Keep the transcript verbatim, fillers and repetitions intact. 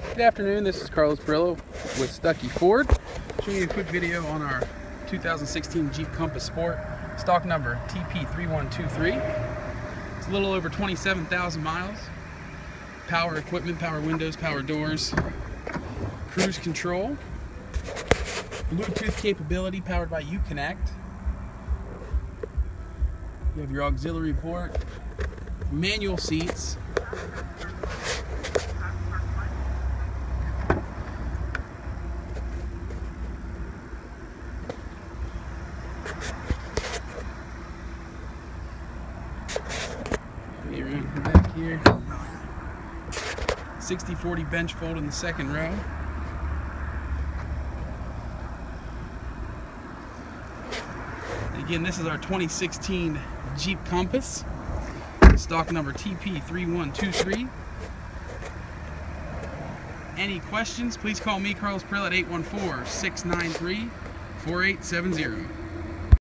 Good afternoon, this is Carlos Perillo with Stuckey Ford. Showing you a quick video on our two thousand sixteen Jeep Compass Sport, stock number T P three one two three. It's a little over twenty-seven thousand miles. Power equipment, power windows, power doors, cruise control, Bluetooth capability powered by Uconnect. You have your auxiliary port, manual seats, around the back here, sixty forty bench fold in the second row. And again, this is our twenty sixteen Jeep Compass, stock number T P three one two three. Any questions, please call me, Carlos Perillo, at eight one four, six nine three, four eight seven zero.